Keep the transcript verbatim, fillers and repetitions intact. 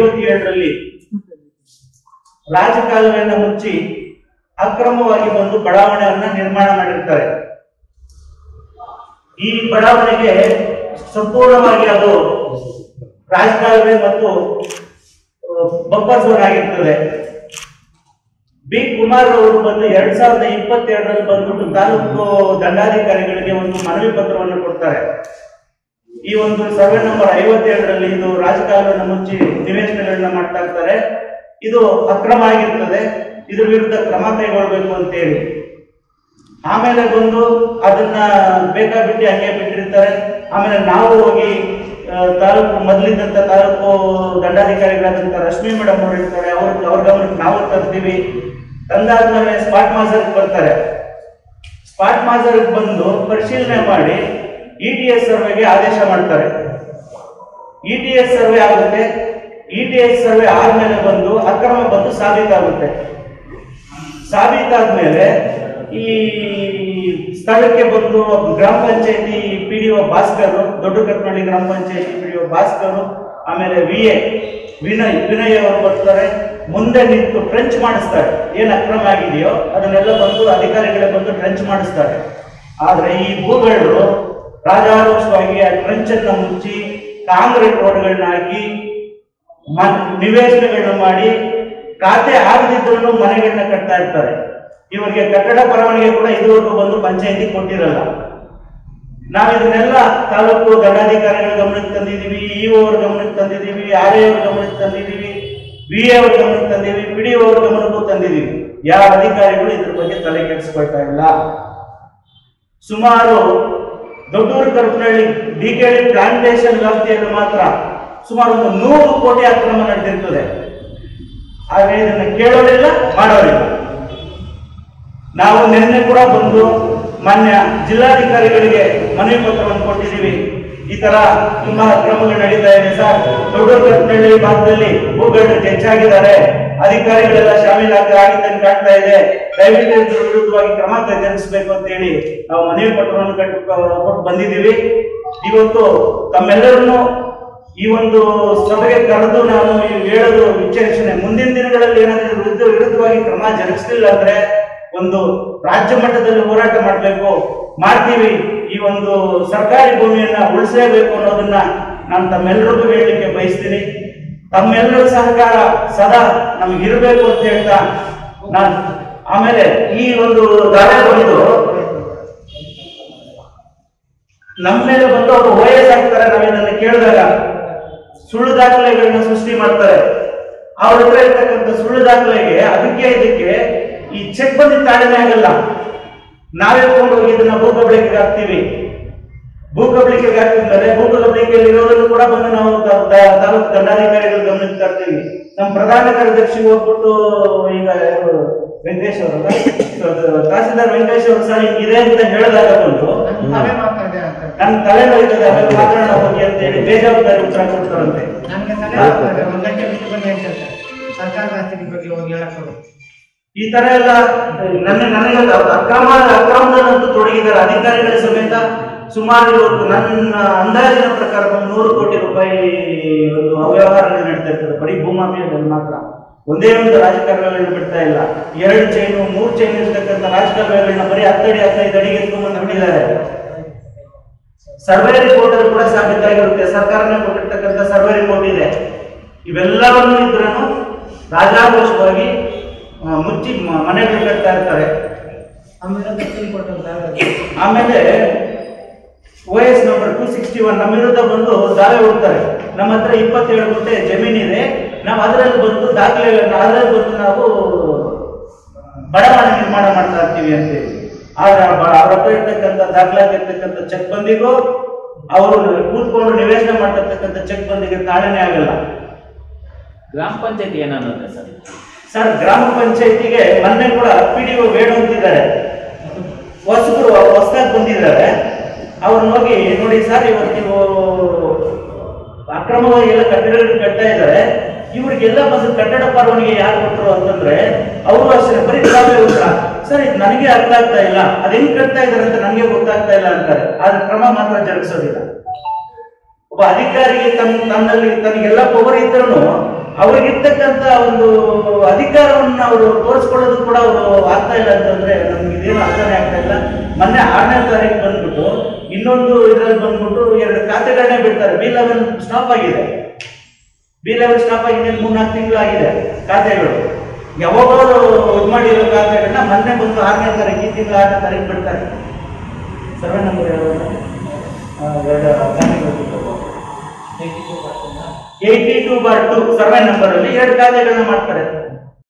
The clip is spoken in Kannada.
ಐವತ್ತೇಳರಲ್ಲಿ ರಾಜಕಾಲುವೆಯನ್ನು ಮುಚ್ಚಿ ಅಕ್ರಮವಾಗಿ ಬಂದು ಬಡಾವಣೆಯನ್ನ ನಿರ್ಮಾಣ ಮಾಡಿರ್ತಾರೆ. ಈ ಬಡಾವಣೆಗೆ ಸಂಪೂರ್ಣವಾಗಿ ಅದು ರಾಜಕಾಲುವೆ ಮತ್ತು ಬಫರ್ ಝೋನ್ ಆಗಿರ್ತದೆ. ಬಿ ಕುಮಾರ್ ಅವರು ಬಂದು ಎರಡ್ ಸಾವಿರದ ಇಪ್ಪತ್ತೆರಡರಲ್ಲಿ ಬಂದ್ಬಿಟ್ಟು ತಾಲೂಕು ದಂಡಾಧಿಕಾರಿಗಳಿಗೆ ಒಂದು ಮನವಿ ಪತ್ರವನ್ನು ಕೊಡ್ತಾರೆ. ಈ ಒಂದು ಸರ್ವೆ ನಂಬರ್ ಐವತ್ತೇಳರಲ್ಲಿ ಇದು ರಾಜಕಾಲುವೆಯನ್ನು ಮುಚ್ಚಿ ನಿವೇಶನಗಳನ್ನ ಮಾಡ್ತಾ ಇರ್ತಾರೆ, ಇದು ಅಕ್ರಮ ಆಗಿರ್ತದೆ, ಇದ್ರ ವಿರುದ್ಧ ಕ್ರಮ ಕೈಗೊಳ್ಬೇಕು ಅಂತೇಳಿ. ಆಮೇಲೆ ಬಂದು ಅದನ್ನ ಬೇಕಾಬಿಟ್ಟಿ ಹಂಗೆ ಬಿಟ್ಟಿರ್ತಾರೆ. ಆಮೇಲೆ ನಾವು ಹೋಗಿ ತಾಲೂಕು ಮೊದಲಿದ್ದಂತ ತಾಲೂಕು ದಂಡಾಧಿಕಾರಿಗಳಾದಂತ ರಶ್ಮಿ ಮೇಡಮ್ ಅವರು ಇರ್ತಾರೆ, ಅವ್ರ ಅವ್ರ ಗಮನಕ್ಕೆ ನಾವು ತರ್ತೀವಿ. ತಂದಾದ್ಮೇಲೆ ಸ್ಪಾಟ್ ಮಾಜರ್ ಬರ್ತಾರೆ. ಸ್ಪಾಟ್ ಮಾಜರ್ ಬಂದು ಪರಿಶೀಲನೆ ಮಾಡಿ ಇ ಟಿ ಎಸ್ ಸರ್ವೆಗೆ ಆದೇಶ ಮಾಡ್ತಾರೆ. ಇ ಟಿ ಎಸ್ ಸರ್ವೆ ಆಗುತ್ತೆ. ಇ ಟಿ ಎಸ್ ಸರ್ವೆ ಆದ್ಮೇಲೆ ಬಂದು ಅಕ್ರಮ ಬಂದು ಸಾಬೀತಾಗುತ್ತೆ. ಸಾಬೀತಾದ್ಮೇಲೆ ಈ ಸ್ಥಳಕ್ಕೆ ಬಂದು ಗ್ರಾಮ ಪಂಚಾಯತಿ P D O Bhaskar, Dodda Katnalli ಗ್ರಾಮ ಪಂಚಾಯತಿ ಪಿ ಡಿ ಒ ಭಾಸ್ಕರ್, ಆಮೇಲೆ ವಿ ಎ ವಿನಯ್ ವಿನಯ್ ಅವರು ಬರ್ತಾರೆ. ಮುಂದೆ ನಿಂತು ಟ್ರೆಂಚ್ ಮಾಡಿಸ್ತಾರೆ. ಏನ್ ಅಕ್ರಮ ಆಗಿದೆಯೋ ಅದನ್ನೆಲ್ಲ ಬಂದು ಅಧಿಕಾರಿಗಳೇ ಬಂದು ಟ್ರೆಂಚ್ ಮಾಡಿಸ್ತಾರೆ. ಆದ್ರೆ ಈ ಭೂಗಳು ರಾಜಾರೋಷವಾಗಿ ಆ ಟ್ರೆಂಚ್ ಅನ್ನ ಮುಚ್ಚಿ ಕಾಂಕ್ರೀಟ್ ರೋಡ್ಗಳನ್ನ ಹಾಕಿ ನಿವೇಶನಗಳನ್ನ ಮಾಡಿ ಖಾತೆ ಆಗದಿದ್ರು ಮನೆಗಳನ್ನ ಕಟ್ತಾ ಇರ್ತಾರೆ. ಇವರಿಗೆ ಕಟ್ಟಡ ಪರವಾನಗಿ ಕೂಡ ಇದುವರೆಗೂ ಬಂದು ಪಂಚಾಯತಿ ಕೊಟ್ಟಿರಲ್ಲ. ನಾವು ಇದನ್ನೆಲ್ಲ ತಾಲೂಕು ದಂಡಾಧಿಕಾರಿಗಳ ಗಮನಕ್ಕೆ ತಂದಿದ್ದೀವಿ, ಇ ಒ ಅವ್ರ ಗಮನಕ್ಕೆ ತಂದಿದ್ದೀವಿ, ಆರ್ ಎ ಅವ್ರ ಗಮನಕ್ಕೆ ತಂದಿದ್ದೀವಿ, ವಿ ಎ ಅವ್ರ ಗಮನಕ್ಕೆ ತಂದಿದ್ದೀವಿ, ಪಿ ಡಿ ಒ ಅವ್ರ ಗಮನಕ್ಕೂ ತಂದಿದ್ದೀವಿ. ಯಾವ ಅಧಿಕಾರಿಗಳು ಇದ್ರ ಬಗ್ಗೆ ತಲೆ ಕೆಡಿಸ್ಕೊಳ್ತಾ ಇಲ್ಲ. ಸುಮಾರು Dodduru Karapanahalli D K D plantation ವ್ಯಾಪ್ತಿಯಲ್ಲಿ ಮಾತ್ರ ಸುಮಾರು ಒಂದು ನೂರು ಕೋಟಿ ಅಕ್ರಮ ನಡೆದಿರ್ತದೆ. ಆದ್ರೆ ಇದನ್ನ ಕೇಳೋದಿಲ್ಲ, ಮಾಡೋದಿಲ್ಲ. ನಾವು ನಿನ್ನೆ ಕೂಡ ಬಂದು ಮಾನ್ಯ ಜಿಲ್ಲಾಧಿಕಾರಿಗಳಿಗೆ ಮನವಿ ಪತ್ರವನ್ನು ಕೊಟ್ಟಿದ್ದೀವಿ. ಈ ತರ ತುಂಬಾ ಅಕ್ರಮಗಳು ನಡೀತಾ ಇದೆ ಸರ್, ದೊಡ್ಡೂರು ಕರಪನಹಳ್ಳಿ ಭಾಗದಲ್ಲಿ ಭೂಗಳು ಹೆಚ್ಚಾಗಿದ್ದಾರೆ, ಅಧಿಕಾರಿಗಳೆಲ್ಲ ಶಾಮೀಲಾಗಿದ್ದಂಗೆ ಕಾಣ್ತಾ ಇದೆ, ದಯವಿಟ್ಟು ಇದ್ರ ವಿರುದ್ಧವಾಗಿ ಕ್ರಮ ಜರುಗಿಸಬೇಕು ಅಂತ ಹೇಳಿ ನಾವು ಮನವಿ ಪತ್ರವನ್ನು ಕೊಟ್ಟು ಬಂದಿದ್ದೀವಿ. ಇವತ್ತು ತಮ್ಮೆಲ್ಲರನ್ನು ಈ ಒಂದು ಸಭೆಗೆ ಕರೆದು ನಾನು ಹೇಳೋದು ವಿಚಾರಿಸನೆ, ಮುಂದಿನ ದಿನಗಳಲ್ಲಿ ಏನಾದರೂ ವಿರುದ್ಧ ವಿರುದ್ಧವಾಗಿ ಕ್ರಮ ಜರುಗಿಸಲಿಲ್ಲ ಅಂದ್ರೆ ಒಂದು ರಾಜ್ಯ ಮಟ್ಟದಲ್ಲಿ ಹೋರಾಟ ಮಾಡಬೇಕು, ಮಾಡ್ತೀವಿ. ಈ ಒಂದು ಸರ್ಕಾರಿ ಭೂಮಿಯನ್ನ ಉಳಿಸಲೇಬೇಕು ಅನ್ನೋದನ್ನ ನಾನು ತಮ್ಮೆಲ್ಲರಿಗೂ ಹೇಳಲಿಕ್ಕೆ ಬಯಸ್ತೀನಿ. ತಮ್ಮೆಲ್ಲರ ಸಹಕಾರ ಸದಾ ನಮ್ಗೆ ಇರಬೇಕು ಅಂತ ಹೇಳ್ತಾ ನಾನು ಆಮೇಲೆ ಈ ಒಂದು ದಾಳಿ ಬಂದು ನಮ್ಮ ಮೇಲೆ ಬಂದು ಅವರು ಓ ಎಸ್ ಆಗ್ತಾರೆ. ನಾವು ಇದನ್ನ ಕೇಳಿದಾಗ ಸುಳ್ಳು ದಾಖಲೆಗಳನ್ನ ಸೃಷ್ಟಿ ಮಾಡ್ತಾರೆ. ಅವ್ರ ಹತ್ರ ಇರ್ತಕ್ಕಂಥ ಸುಳ್ಳು ದಾಖಲೆಗೆ ಅದಕ್ಕೆ ಇದಕ್ಕೆ ಈ ಚೆಕ್ ಬಂದಿದ್ದ ತಾಳನೆ ಆಗಲ್ಲ. ನಾವೆತ್ಕೊಂಡು ಹೋಗಿ ಇದನ್ನ ಭೂ ಕಬಳಿಕೆಗೆ ಹಾಕ್ತೀವಿ. ಭೂ ಕಬಳಿಕೆಗೆ ಹಾಕಿದ್ಮೇಲೆ ಭೂ ಕಬಳಿಕೆಯಲ್ಲಿ ಇರೋದನ್ನು ಕೂಡ ಬಂದು ನಾವು ತಾಲೂಕು ದಂಡಾಧಿಕಾರಿಗಳ ಗಮನಕ್ಕೆ ತರ್ತೀವಿ. ನಮ್ಮ ಪ್ರಧಾನ ಕಾರ್ಯದರ್ಶಿ ಹೋಗ್ಬಿಟ್ಟು ಈಗ ವೆಂಕಟೇಶ್ ಅವರಲ್ಲ, ತಹಸೀಲ್ದಾರ್ ವೆಂಕಟೇಶ್ ಅವರು ಸಹ ಇದೆ ಅಂತ ಹೇಳಿದಾಗ ಬಂದು ನನ್ ತಲೆ ನೋಯ್ತದೆ, ಆಮೇಲೆ ಮಾತಾಡೋಣ ಹೋಗಿ ಅಂತ ಹೇಳಿ ಬೇಜವಾಬ್ದಾರಿ ಉತ್ತರ ಕೊಡ್ತಾರಂತೆ. ಈ ತರ ಎಲ್ಲ ನನ್ನ ನನಗೆ ಅಕ್ರಮ ಅಕ್ರಮದಲ್ಲಂತೂ ತೊಡಗಿದ್ದಾರೆ ಅಧಿಕಾರಿಗಳ ಸಮೇತ. ಸುಮಾರು ಇವತ್ತು ನನ್ನ ಅಂದಾಜಿನ ಪ್ರಕಾರ ಒಂದು ನೂರು ಕೋಟಿ ರೂಪಾಯಿ ಒಂದು ಅವ್ಯವಹಾರಗಳು ನಡೀತಾ ಇರ್ತದೆ ಬರೀ ಭೂಮಾಫಿಯಾದಲ್ಲಿ ಮಾತ್ರ. ಒಂದೇ ಒಂದು ರಾಜಕಾಲುವೆಗಳನ್ನ ಬಿಡ್ತಾ ಇಲ್ಲ. ಎರಡು ಚೈನು ಮೂರು ಚೈನ್ ಇರ್ತಕ್ಕಂಥ ರಾಜಕಾಲುವೆಗಳನ್ನ ಬರೀ ಹತ್ತಡಿ ಹದಿನೈದು ಅಡಿಗೆ ಎತ್ಕೊಂಡ್ಬಂದು ಬಿಟ್ಟಿದ್ದಾರೆ. ಸರ್ವೆ ರಿಪೋರ್ಟ್ ಅಲ್ಲಿ ಕೂಡ ಸಾಬೀತಾಗಿರುತ್ತೆ. ಸರ್ಕಾರನೇ ಕೊಟ್ಟಿರ್ತಕ್ಕಂಥ ಸರ್ವೆ ರಿಪೋರ್ಟ್ ಇದೆ. ಇವೆಲ್ಲವನ್ನು ಇದ್ರೂ ರಾಜಾರೋಷವಾಗಿ ಮುಚ್ಚಿ ಮನೆಗಳು ಕಟ್ತಾ ಇರ್ತಾರೆ. ಆಮೇಲೆ O S number two sixty one ನಮ್ಮ ವಿರುದ್ಧ ಬಂದು ದಾವೆ ಹೋಗ್ತಾರೆ. ನಮ್ಮ ಹತ್ರ ಇಪ್ಪತ್ತೇಳು ಗುಂಟೆ ಜಮೀನಿದೆ, ನಾವು ಅದರಲ್ಲಿ ಬಂದು ದಾಖಲೆಗಳನ್ನ ಅದರಲ್ಲಿ ಬಂದು ನಾವು ಬಡಾವಣೆ ನಿರ್ಮಾಣ ಮಾಡ್ತಾ ಇರ್ತೀವಿ ಅಂತೇಳಿ. ಆದ್ರೆ ಅವ್ರ ಹತ್ರ ಇರ್ತಕ್ಕಂಥ ದಾಖಲಾತಿ ಇರ್ತಕ್ಕಂಥ ಚೆಕ್ ಬಂದಿಗೂ ಅವರು ಕೂತ್ಕೊಂಡು ನಿವೇಶನ ಮಾಡ್ತಿರ್ತಕ್ಕಂಥ ಚೆಕ್ ಬಂದಿಗೆ ತಾಳನೆ ಆಗಲ್ಲ. ಗ್ರಾಮ ಪಂಚಾಯತಿ ಏನನ್ನುತ್ತೆ ಸರ್? ಸರ್ ಗ್ರಾಮ ಪಂಚಾಯತಿಗೆ ಮೊನ್ನೆ ಕೂಡ ಪಿ ಡಿ ಒ ಬೇಡ ಅಂತಿದ್ದಾರೆ, ಹೊಸಬರು ಹೊಸದಾಗಿ ಬಂದಿದ್ದಾರೆ. ಅವ್ರನ್ನ ಹೋಗಿ ನೋಡಿ ಸರ್, ಇವತ್ತು ನೀವು ಅಕ್ರಮವಾಗಿ ಎಲ್ಲ ಕಟ್ಟಡಗಳು ಕಟ್ತಾ ಇದ್ದಾರೆ, ಇವ್ರಿಗೆಲ್ಲ ಬಂದು ಕಟ್ಟಡ ಪರವಾನಗಿ ಯಾರು ಕೊಟ್ಟರು ಅಂತಂದ್ರೆ ಅವರು ಅಷ್ಟೇ ಬರೀ ದಾವೆ ಉತ್ತರ. ಸರ್ ಇದು ನನಗೆ ಅರ್ಥ ಆಗ್ತಾ ಇಲ್ಲ, ಅದ್ ಹೆಂಗ್ ಕಟ್ತಾ ಇದಾರೆ ಅಂತ ನನಗೆ ಗೊತ್ತಾಗ್ತಾ ಇಲ್ಲ ಅಂತಾರೆ. ಆದ್ರೆ ಕ್ರಮ ಮಾತ್ರ ಜರುಗಿಸೋದಿಲ್ಲ. ಒಬ್ಬ ಅಧಿಕಾರಿಗೆ ತನ್ನ ತನ್ನಲ್ಲಿ ತನಗೆಲ್ಲ ಪವರ್ ಇದ್ರೂ ಅವ್ರಿಗಿರ್ತಕ್ಕಂಥ ಒಂದು ಅಧಿಕಾರವನ್ನ ಅವರು ತೋರಿಸ್ಕೊಳ್ಳೋದು ಕೂಡ ಅವರು ಆಗ್ತಾ ಇಲ್ಲ ಅಂತಂದ್ರೆ ನಮ್ಗೆ ಇದೇನು ಅರ್ಥನೇ ಆಗ್ತಾ ಇಲ್ಲ. ಮೊನ್ನೆ ಆರನೇ ತಾರೀಕು ಬಂದ್ಬಿಟ್ಟು ಇನ್ನೊಂದು ಇದ್ರಲ್ಲಿ ಬಂದ್ಬಿಟ್ಟು ಎರಡು ಖಾತೆಗಳನ್ನೇ ಬಿಡ್ತಾರೆ. ಬಿ ಲೆವೆನ್ ಸ್ಟಾಪ್ ಆಗಿದೆ, ಬಿ ಲೆವೆನ್ ಸ್ಟಾಪ್ ಆಗಿ ಇನ್ನೇನು ಮೂರ್ನಾಲ್ಕು ತಿಂಗಳು ಆಗಿದೆ ಖಾತೆಗಳು. ಯಾವಾಗೋ ಇದು ಮಾಡಿರೋ ಖಾತೆಗಳನ್ನ ಮೊನ್ನೆ ಬಂದು ಆರನೇ ತಾರೀಕು ಈ ತಿಂಗಳು ಆರನೇ ತಾರೀಕು ಬಿಡ್ತಾರೆ. ಸರ್ವೆ ನಂಬರ್ ಎರಡು eighty two bar two survey number ಅಲ್ಲಿ ಎರಡು ಖಾತೆಗಳನ್ನ ಮಾಡ್ತಾರೆ.